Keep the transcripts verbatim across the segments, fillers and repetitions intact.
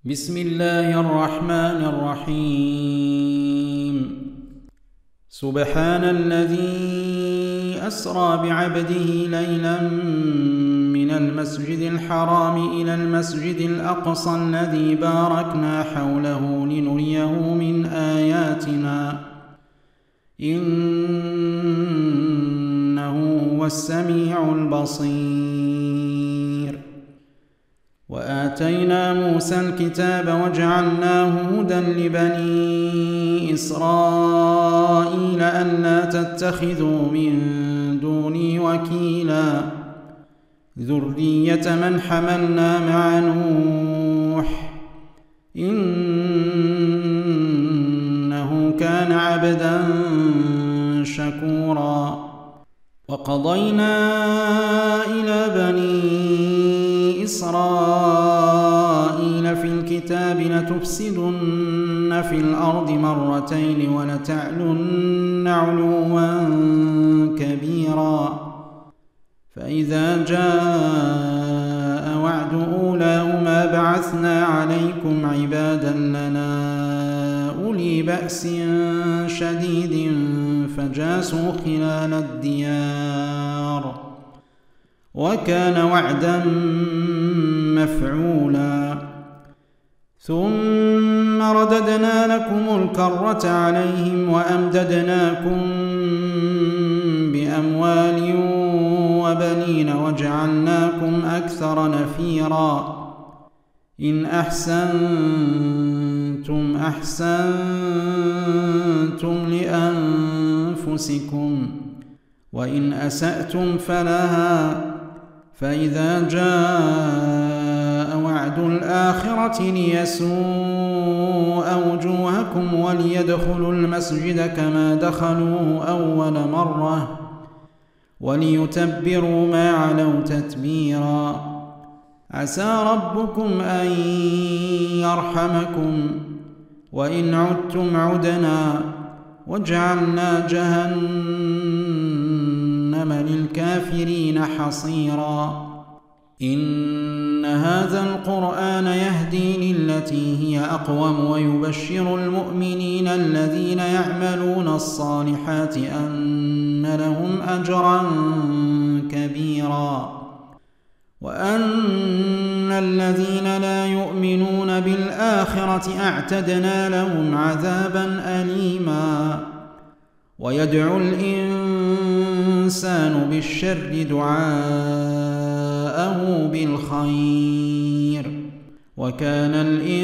بسم الله الرحمن الرحيم. سبحان الذي أسرى بعبده ليلا من المسجد الحرام إلى المسجد الأقصى الذي باركنا حوله لنريه من آياتنا إنه هو السميع البصير. وآتينا موسى الكتاب وجعلناه هدى لبني إسرائيل ألا تتخذوا من دوني وكيلا ذرية من حملنا مع نوح إنه كان عبدا شكورا. وقضينا إلى بني إسرائيل في الكتاب لتفسدن في الأرض مرتين ولتعلن علوا كبيرا. فإذا جاء وعد أولاهما بعثنا عليكم عبادا لنا أولي بأس شديد فجاسوا خلال الديار وكان وعدا مفعولا. ثم رددنا لكم الكرة عليهم وأمددناكم بأموال وبنين وجعلناكم أكثر نفيرا. إن أحسنتم أحسنتم لأنفسكم وإن أسأتم فلها. فإذا جاء وعد الآخرة ليسوء وجوهكم وليدخلوا المسجد كما دخلوه أول مرة وليتبروا ما علوا تتبيرا. عسى ربكم أن يرحمكم وإن عدتم عدنا وجعلنا جهنم للكافرين حصيرا. إن هذا القرآن يهدي للتي هي أقوم ويبشر المؤمنين الذين يعملون الصالحات أن لهم أجرا كبيرا وأن الذين لا يؤمنون بالآخرة أعتدنا لهم عذابا أليما. ويدعو الإنسان بالشر دعاءه بالخير وكان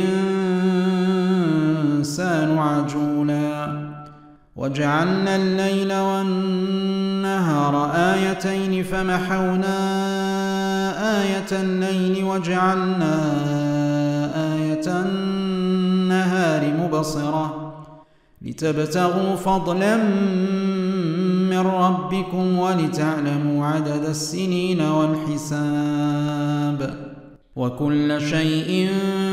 الإنسان عجولا. وجعلنا الليل والنهار آيتين فمحونا آية الليل وجعلنا آية النهار مبصرة لتبتغوا فضلا من ربكم ولتعلموا عدد السنين والحساب وكل شيء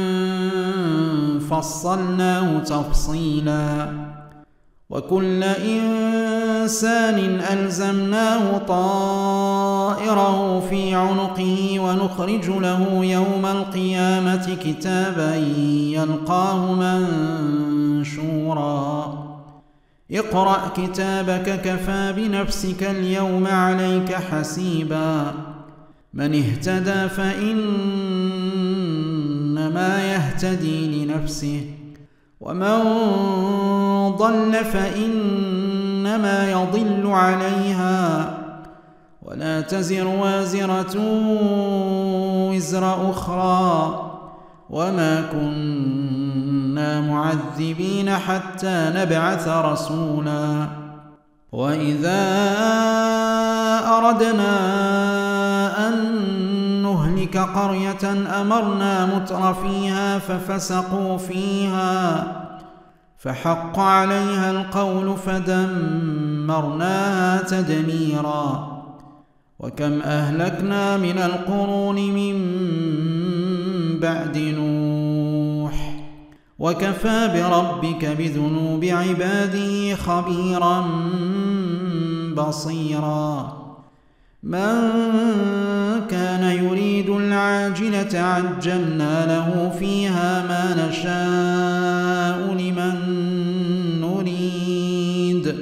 فصلناه تفصيلا. وكل إنسان ألزمناه طائره في عنقه ونخرج له يوم القيامة كتابا يلقاه منشورا. اقرأ كتابك كفى بنفسك اليوم عليك حسيبا. من اهتدى فإنما يهتدي لنفسه ومن ضل فإنما يضل عليها ولا تزر وازرة وزر أخرى وما كنا معذبين حتى نبعث رسولا. وإذا أردنا أن نهلك قرية أمرنا مترفيها ففسقوا فيها فحق عليها القول فدمرناها تدميرا. وكم أهلكنا من القرون من بعد نوح وكفى بربك بذنوب عباده خبيرا بصيرا. من كان يريد العاجلة العاجلة عجلنا له فيها ما نشاء لمن نريد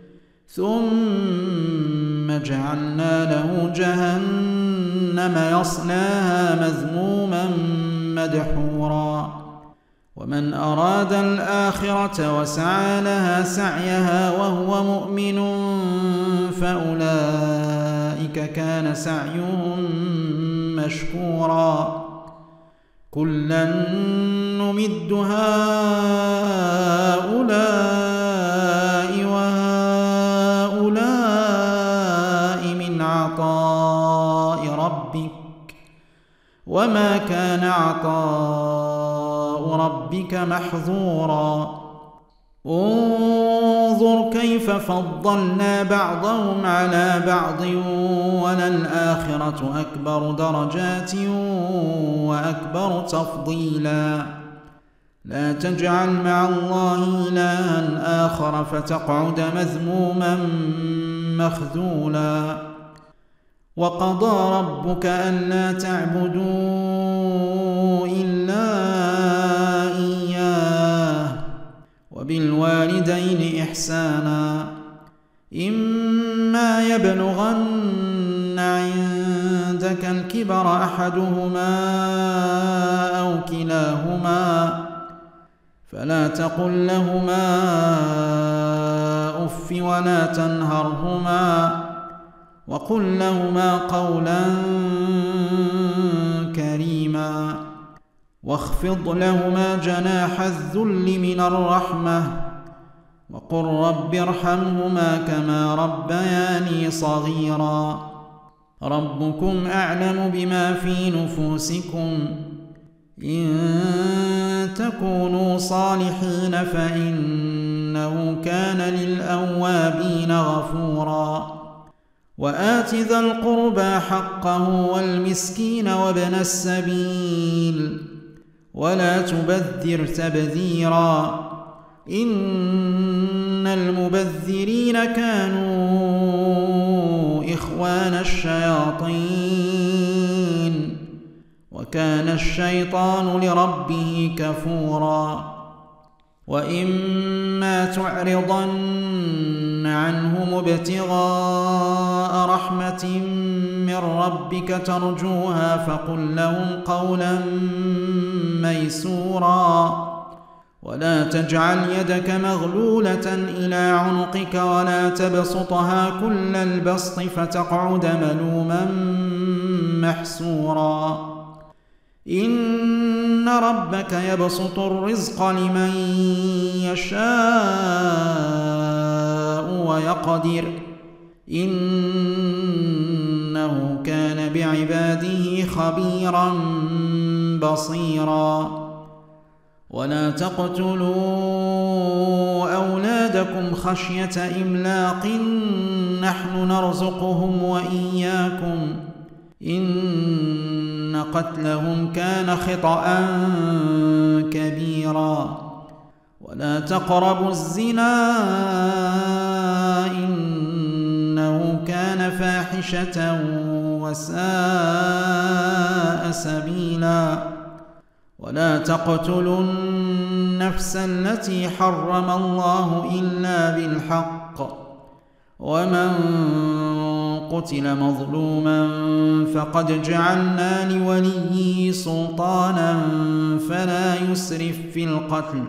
ثم جعلنا له جهنم يصلاها مذموما مدحورا ومن أراد الآخرة وسعى لها سعيها وهو مؤمن فأولئك كان سعيهم مشكورا كلا نمد هؤلاء وهؤلاء من عطاء ربك وما كان عطاء ربك محظورا انظر كيف فضلنا بعضهم على بعض وللآخرة أكبر درجات وأكبر تفضيلا لا تجعل مع الله إلها آخر فتقعد مذموما مخذولا وقضى ربك ألا تعبدوا إلا إياه وبالوالدين إحسانا إما يبلغن عندك الكبر أحدهما أو كلاهما فلا تقل لهما أف ولا تنهرهما وقل لهما قولا كريما واخفض لهما جناح الذل من الرحمة وقل رب ارحمهما كما ربياني صغيرا ربكم أعلم بما في نفوسكم إن تكونوا صالحين فإنه كان للأوابين غفورا وآت ذا القربى حقه والمسكين وابن السبيل ولا تبذر تبذيرا إن المبذرين كانوا إخوان الشياطين وكان الشيطان لربه كفورا وإما تعرضن عنهم ابتغاء رحمة من ربك ترجوها فقل لهم قولا ميسورا ولا تجعل يدك مغلولة إلى عنقك ولا تبسطها كل البسط فتقعد ملوما محسورا إن ربك يبسط الرزق لمن يشاء ويقدر إنه كان بعباده خبيرا بصيرا ولا تقتلوا أولادكم خشية إملاق نحن نرزقهم وإياكم إن قتلهم كان خطأ كبيرا ولا تقربوا الزنا إنه كان فاحشة وساء سبيلا ولا تقتلوا النفس التي حرم الله إلا بالحق ومن قتل مظلوما فقد جعلنا لوليه سلطانا فلا يسرف في القتل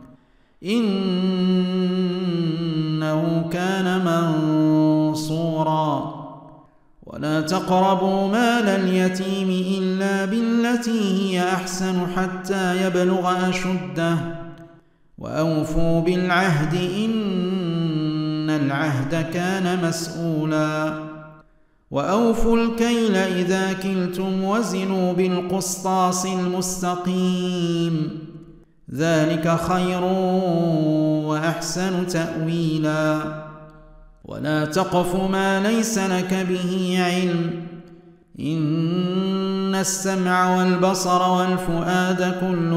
إنه كان منصورا ولا تقربوا مال اليتيم إلا بالتي هي أحسن حتى يبلغ أشده وأوفوا بالعهد إن العهد كان مسؤولا وأوفوا الكيل إذا كلتم وزنوا بالقسطاس المستقيم ذلك خير وأحسن تأويلا ولا تقف ما ليس لك به علم إن السمع والبصر والفؤاد كل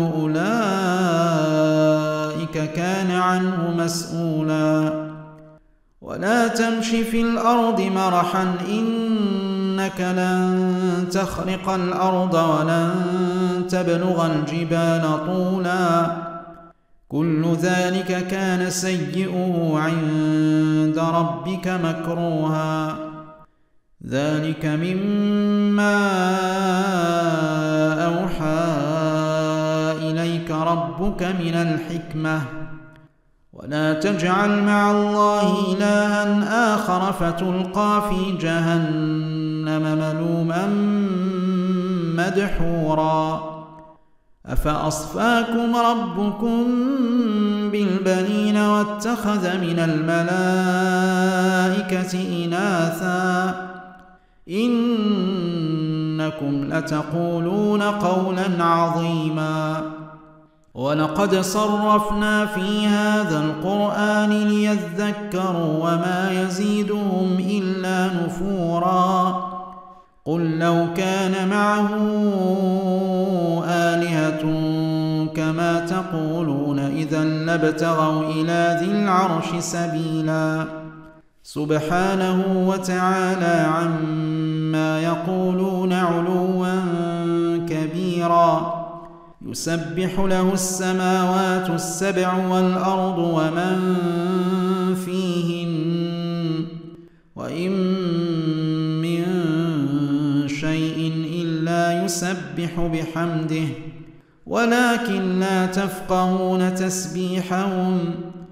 أولئك كان عنه مسؤولا ولا تمش في الأرض مرحا إنك إنك لن تخرق الأرض ولن تبلغ الجبال طولا كل ذلك كان سيئه عند ربك مكروها ذلك مما أوحى إليك ربك من الحكمة ولا تجعل مع الله إلها آخر فتلقى في جهنم ملوما مدحورا أفأصفاكم ربكم بالبنين واتخذ من الملائكة إناثا إنكم لتقولون قولا عظيما ولقد صرفنا في هذا القرآن ليذكروا وما يزيدهم إلا نفورا قل لو كان معه آلهة كما تقولون إذا لابتغوا إلى ذي العرش سبيلا سبحانه وتعالى عما يقولون علوا كبيرا يسبح له السماوات السبع والأرض ومن فيهن وإن من شيء إلا يسبح بحمده ولكن لا تفقهون تسبيحهم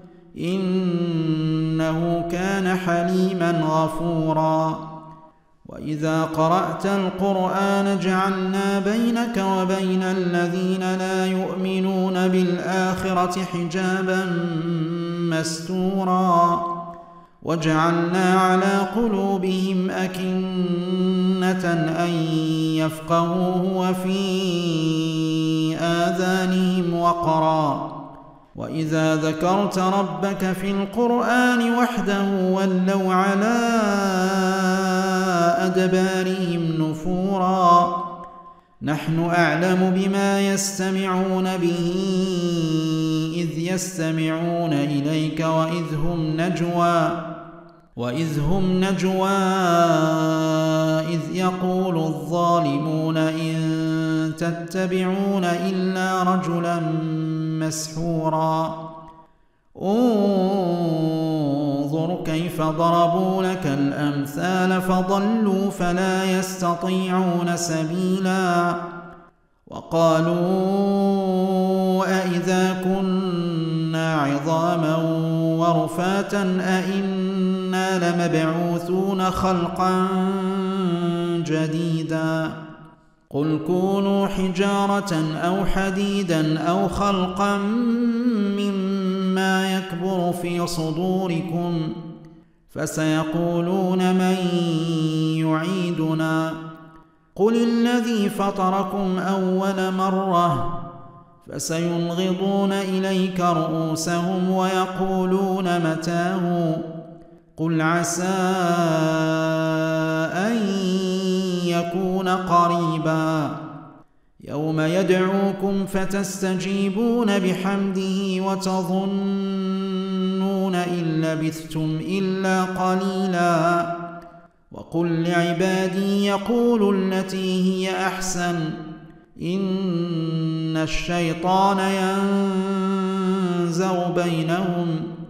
إنه كان حليما غفورا وإذا قرأت القرآن جعلنا بينك وبين الذين لا يؤمنون بالآخرة حجابا مستورا وجعلنا على قلوبهم أكنة أن يفقهوه وفي آذانهم وقرا وإذا ذكرت ربك في القرآن وحده ولوا على أدبارهم نفورا نحن أعلم بما يستمعون به إذ يستمعون إليك وإذ هم نجوى وإذ هم نجوى إذ يقول الظالمون إن تتبعون إلا رجلا مسحورا انظر كيف ضربوا لك الأمثال فضلوا فلا يستطيعون سبيلا وقالوا أإذا كنا عظاما ورفاتا أإنا لمبعوثون خلقا جديدا قل كونوا حجارة أو حديدا أو خلقا مما يكبر في صدوركم فسيقولون من يعيدنا قل الذي فطركم أول مرة فسينغضون إليك رؤوسهم ويقولون متاه قل عسى أن يكون قريبا يوم يدعوكم فتستجيبون بحمده وتظنون إن لبثتم إلا قليلا وقل لعبادي يقولوا التي هي أحسن إن الشيطان ينزغ بينهم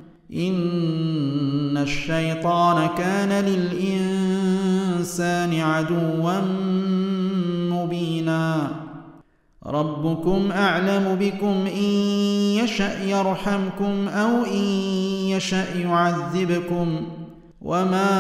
إن الشيطان كان للإنسان عدوا مبينا ربكم أعلم بكم إن يشأ يرحمكم أو إن يشأ يعذبكم وما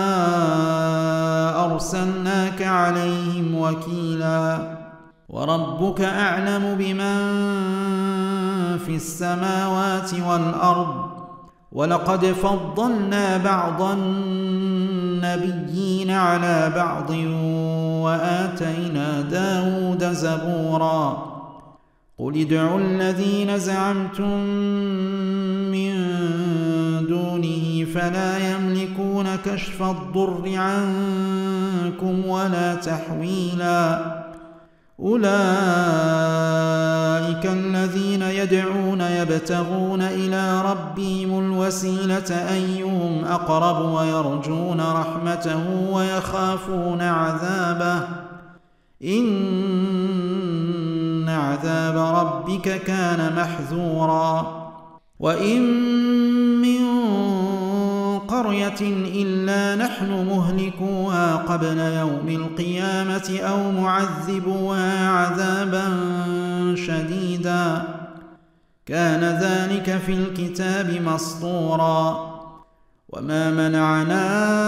أرسلناك عليهم وكيلا وربك أعلم بمن في السماوات والأرض ولقد فضلنا بعض النبيين على بعض وآتينا داود زبورا قل ادعوا الذين زعمتم من دونه فلا يملكون كشف الضر عنكم ولا تحويلا أولئك الذين يدعون يبتغون إلى ربهم الوسيلة أيهم أقرب ويرجون رحمته ويخافون عذابه إن عذاب ربك كان محذورا وإن من قرية إلا نحن مهلكوها قبل يوم القيامة أو معذبوها عذابا شديدا كان ذلك في الكتاب مسطورا وما منعنا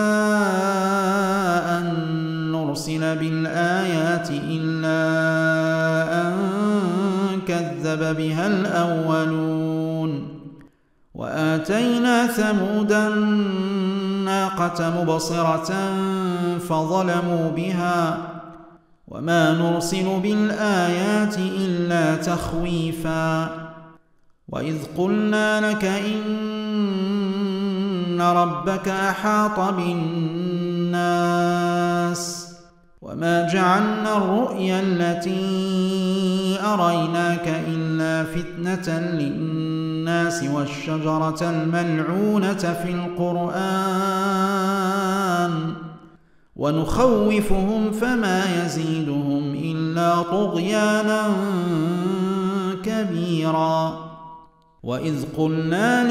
أن نرسل بالآيات إلا أن كذب بها الأولون وآتينا ثمود الناقة مبصرة فظلموا بها وما نرسل بالآيات إلا تخويفا وإذ قلنا لك إن ربك أحاط بالناس وما جعلنا الرؤيا التي أريناك إلا فتنة للناس والشجرة الملعونة في القرآن ونخوفهم فما يزيدهم إلا طغيانا كبيرا وإذ قلنا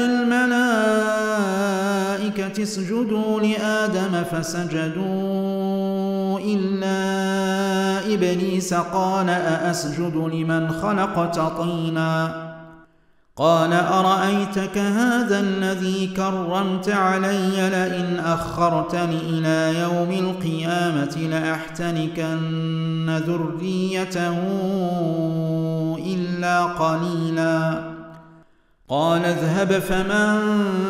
للملائكة اسجدوا لآدم فسجدوا إلا إبليس قال أأسجد لمن خلقت طينا قال أرأيتك هذا الذي كرمت علي لئن أخرتني إلى يوم القيامة لأحتنكن ذريته إلا قليلا قال اذهب فمن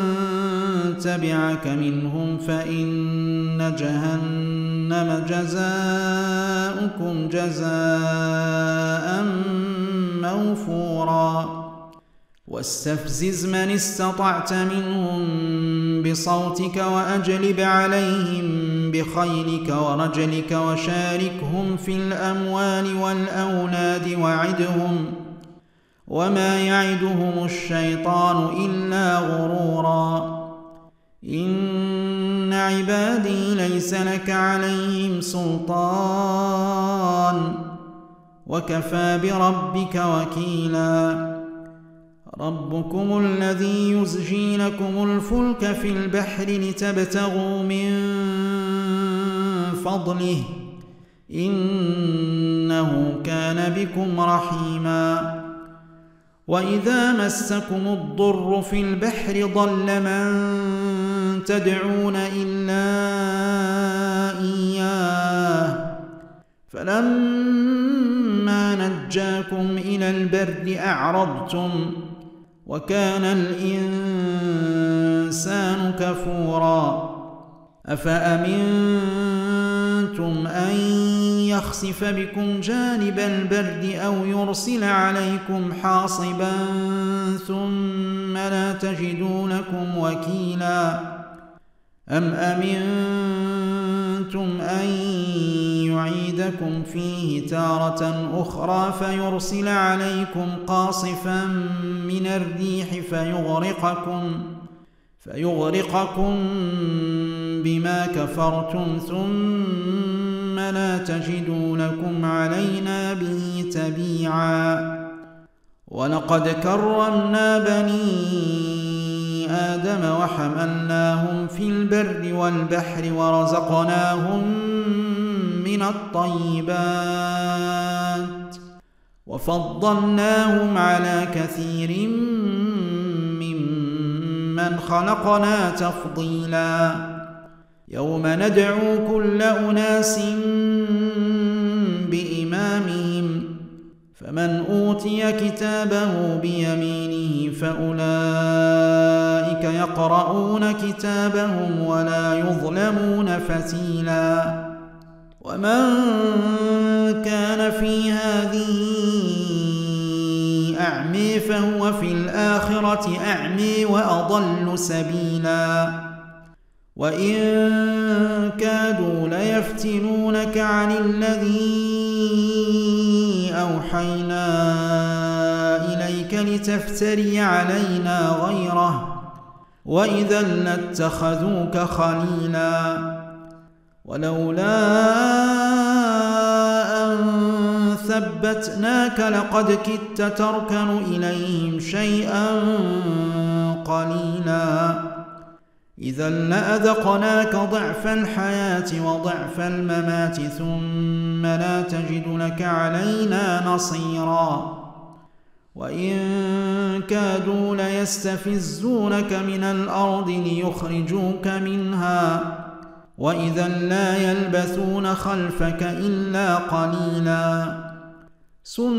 تبعك منهم فإن جهنم جزاؤكم جزاء موفورا واستفزز من استطعت منهم بصوتك وأجلب عليهم بخيلك ورجلك وشاركهم في الأموال والأولاد وعدهم وما يعدهم الشيطان إلا غرورا إن عبادي ليس لك عليهم سلطان وكفى بربك وكيلا ربكم الذي يزجي لكم الفلك في البحر لتبتغوا من فضله إنه كان بكم رحيما وإذا مسكم الضر في البحر ضل من تدعون إلا إياه فلما نجاكم إلى البر أعرضتم وكان الإنسان كفورا أفأمنتم أن يخسف بكم جانب البر أو يرسل عليكم حاصبا ثم لا تجدوا لكم وكيلا أم أمنتم أن يعيدكم فيه تارة أخرى فيرسل عليكم قاصفا من الريح فيغرقكم فيغرقكم بما كفرتم ثم لا تجدوا لكم علينا به تبيعا ولقد كرمنا بني آدم وحملناهم في البر والبحر ورزقناهم من الطيبات وفضلناهم على كثير ممن خلقنا تفضيلا يوم ندعو كل أناس بإمامهم فمن أوتي كتابه بيمينه فأولئك يقرؤون كتابهم ولا يظلمون فتيلا ومن كان في هذه أعمي فهو في الآخرة أعمي وأضل سبيلا وإن كادوا ليفتنونك عن الذي أوحينا إليك لتفتري علينا غيره وإذا لاتخذوك خليلا ولولا أن ثبتناك لقد كدت تركن إليهم شيئا قليلا إذا لأذقناك ضعف الحياة وضعف الممات ثم لا تجد لك علينا نصيرا وإن كادوا ليستفزونك من الأرض ليخرجوك منها وإذا لا يلبثون خلفك إلا قليلا سنة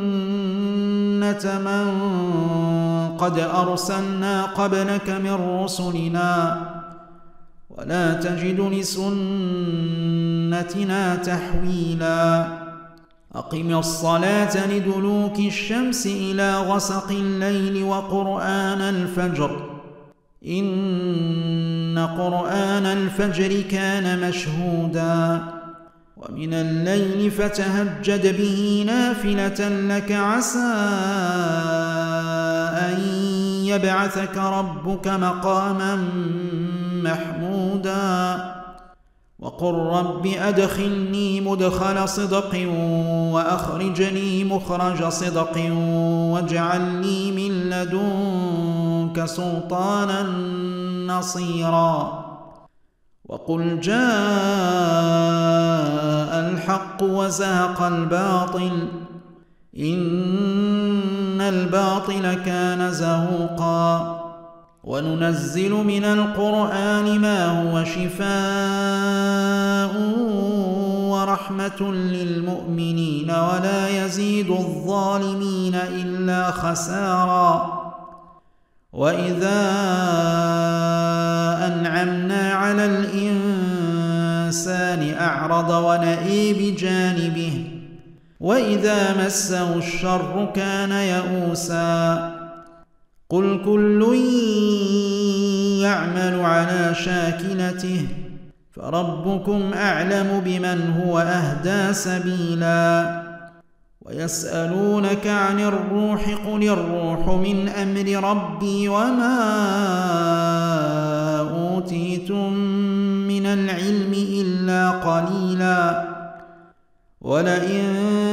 من قد أرسلنا قبلك من رسلنا ولا تجد لسنتنا تحويلا أقم الصلاة لدلوك الشمس إلى غسق الليل وقرآن الفجر إن قرآن الفجر كان مشهودا ومن الليل فتهجد به نافلة لك عسى أن يبعثك ربك مقاما محمودا وقل رب أدخلني مدخل صدق وأخرجني مخرج صدق واجعل لي من لدنك سلطانا نصيرا وقل جاء الحق وزهق الباطل إن الباطل كان زهوقا وننزل من القرآن ما هو شفاء ورحمة للمؤمنين ولا يزيد الظالمين إلا خسارا وإذا أنعمنا على الإنسان أعرض ونأى بجانبه وإذا مسه الشر كان يئوسا قل كل يعمل على شاكلته فربكم أعلم بمن هو أهدى سبيلا ويسألونك عن الروح قل الروح من أمر ربي وما أوتيتم من العلم إلا قليلا ولئن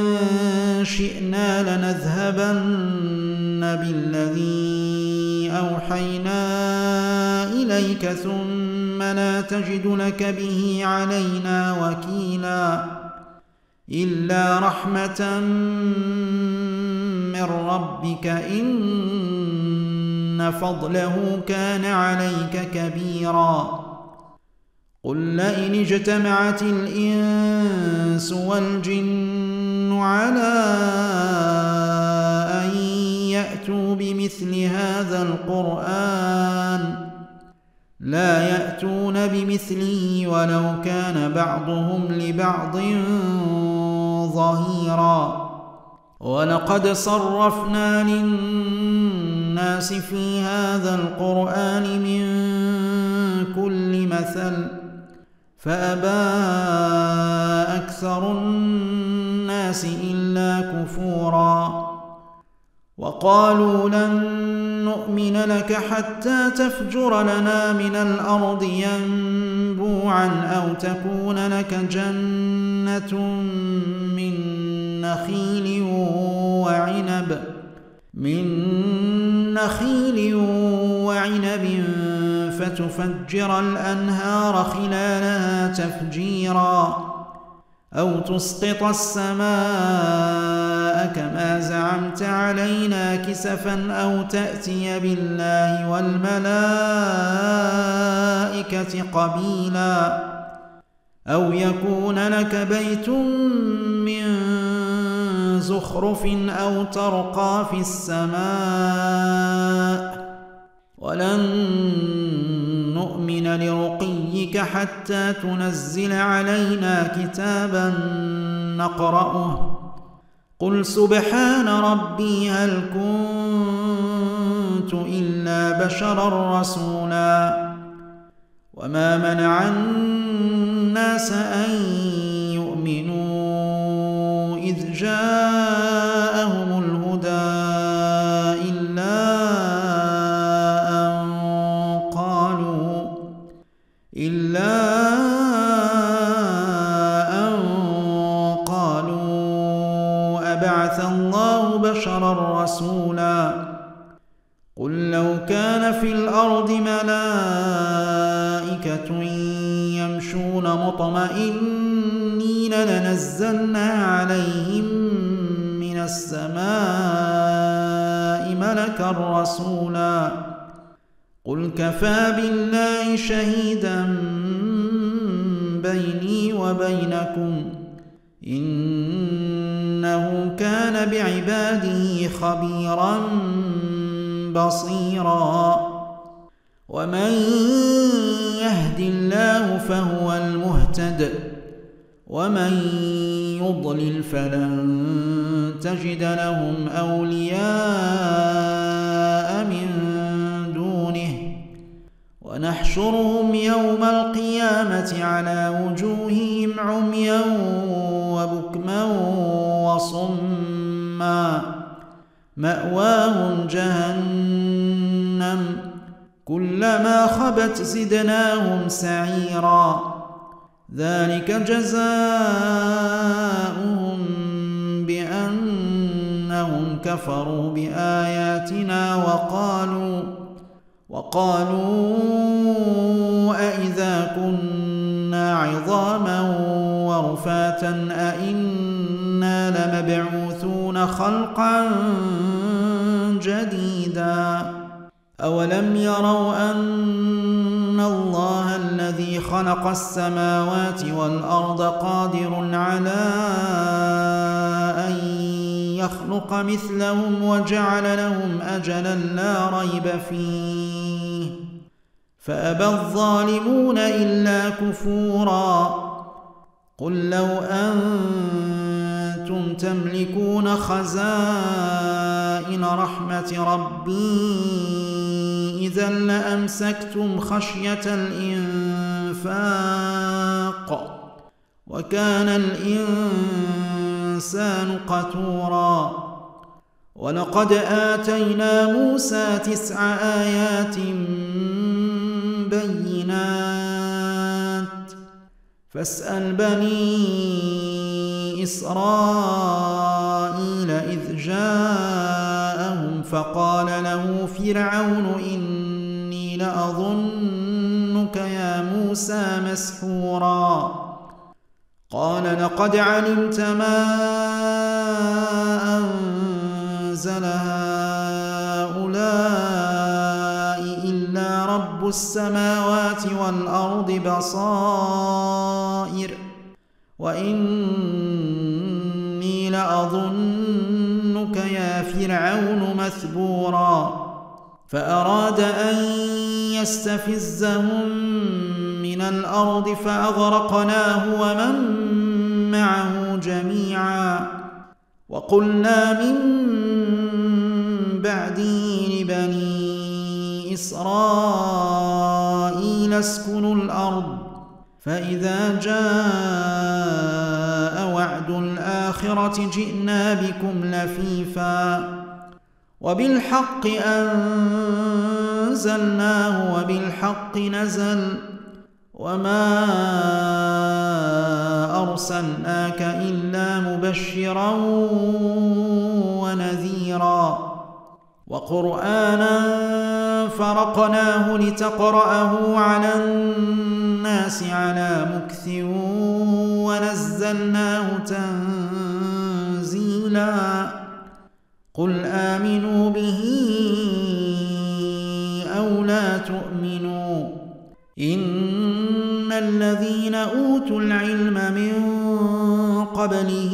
شئنا لنذهبن بالذي أوحينا إليك ثم لا تجد لك به علينا وكيلا إلا رحمة من ربك إن فضله كان عليك كبيرا قل لئن اجتمعت الإنس والجن على أن يأتوا بمثل هذا القرآن لا يأتون بمثله ولو كان بعضهم لبعض ظهيرا ولقد صرفنا للناس في هذا القرآن من كل مثل فأبى أكثر الناس إلا كفورا وقالوا لن نؤمن لك حتى تفجر لنا من الأرض ينبوعا أو تكون لك جنة من نخيل وعنب من نخيل وعنب فتفجر الأنهار خلالها تفجيرا أو تسقط السماء كما زعمت علينا كسفا أو تأتي بالله والملائكة قبيلا أو يكون لك بيت من زخرف أو ترقى في السماء ولن نؤمن لرقيك حتى تنزل علينا كتابا نقرأه قل سبحان ربي هل كنت إلا بشرا رسولا وما منع الناس أن يؤمنوا إذ جاءهم الهدى إلا أن قالوا إلا أن قالوا أبعث الله بشرا رسولا قل لو كان في الأرض ملائكة يمشون مطمئنين لنزلنا عليهم من السماء ملكا رسولا قل كفى بالله شهيدا بيني وبينكم إنه كان بعباده خبيرا بصيرا ومن يهد الله فهو المهتد ومن يضلل فلن تجد لهم أولياء من دونه ونحشرهم يوم القيامة على وجوههم عميا وبكما وصما مأواهم جهنم كلما خبت زدناهم سعيرا ذلك جزاؤهم بأنهم كفروا بآياتنا وقالوا وقالوا أئذا كنا عظاما ورفاتا أئنا لمبعوثون خلقا جديدا أولم يروا أن الله الذي خلق السماوات والأرض قادر على أن يخلق مثلهم وجعل لهم أجلا لا ريب فيه فأبى الظالمون إلا كفورا قل لو أنتم تملكون خزائن رحمة ربي إذا لأمسكتم خشية الإنفاق وكان الإنسان قتورا ولقد آتينا موسى تسع آيات بينات فاسأل بني إسرائيل إذ جاءهم فقال له فرعون إني لأظنك يا موسى مسحورا قال لقد علمت ما أنزل هؤلاء إلا رب السماوات والأرض بصائر وإني لأظنك يا فرعون مثبورا فأراد أن يستفزهم من الأرض فأغرقناه ومن معه جميعا وقلنا من بعده لبني إسرائيل اسكنوا الأرض فإذا جاء وعد الآخرة جئنا بكم لفيفا وبالحق أنزلناه وبالحق نزل وما أرسلناك إلا مبشرا ونذيرا وقرآنا فرقناه لتقرأه على الناس على مكث ونزلناه تنزيلا قل آمنوا به أو لا تؤمنوا إن الذين أوتوا العلم من قبله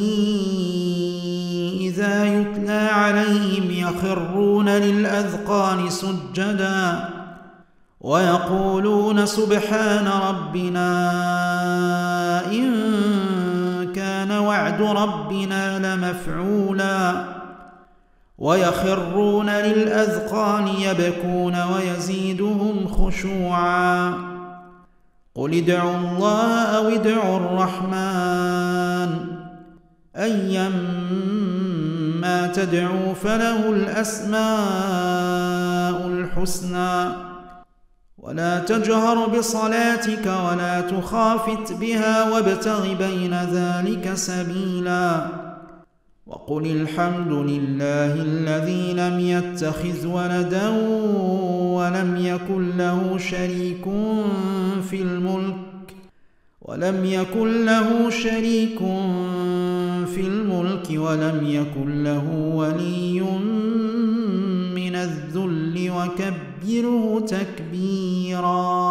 إذا يتلى عليهم يخرون للأذقان سجدا ويقولون سبحان ربنا إن كان وعد ربنا لمفعولا ويخرون للأذقان يبكون ويزيدهم خشوعا قل ادعوا الله أو ادعوا الرحمن أيما تدعوا فله الأسماء الحسنى ولا تجهر بصلاتك ولا تخافت بها وابتغ بين ذلك سبيلا وقل الحمد لله الذي لم يتخذ ولدا ولم يكن له شريك في الملك ولم يكن له شريك في الملك ولم يكن له ولي من الذل وكبره تكبيرا.